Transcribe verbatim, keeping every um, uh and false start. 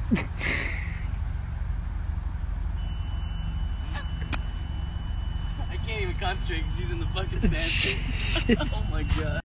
I can't even concentrate because he's in the fucking sand. Oh my god.